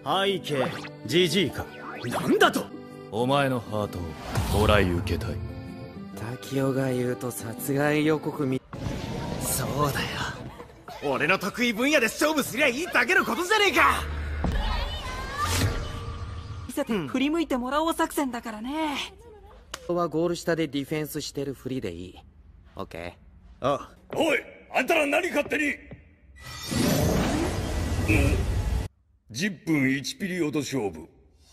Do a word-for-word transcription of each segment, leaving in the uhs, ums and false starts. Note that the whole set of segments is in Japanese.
背景ジジイか。なんだと。 お前のハートをもらい受けたい。 滝尾が言うと殺害予告み。 そうだよ、俺の得意分野で勝負すりゃいいだけのことじゃねえか。 見せて振り向いてもらおう作戦だからね。 はゴール下でディフェンスしてるふりでいい。オッケー。ああ。 おい、あんたら何勝手に。じゅっぷんいちピリオド勝負。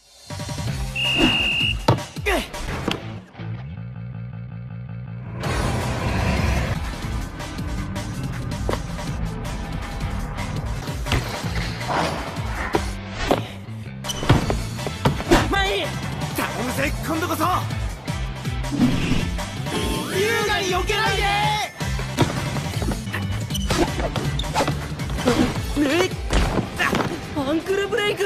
頼むぜ、今度こそ。優雅に避けないで。 ねっ、アンクルブレイク。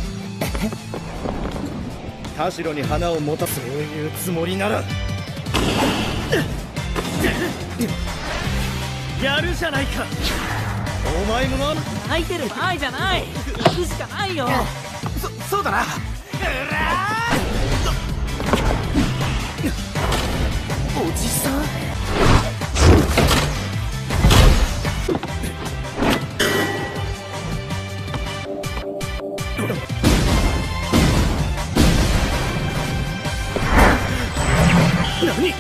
田代に花を持たす、そういうつもりならやるじゃないか。お前もな。 泣いてる場合じゃない。行くしかないよ。 そそうだな。うらおじさん。何？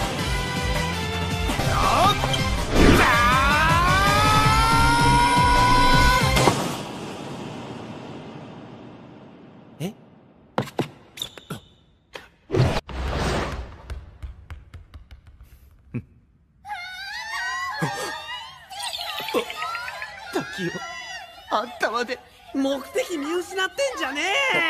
え？滝尾、あんたまで目的見失ってんじゃねえ。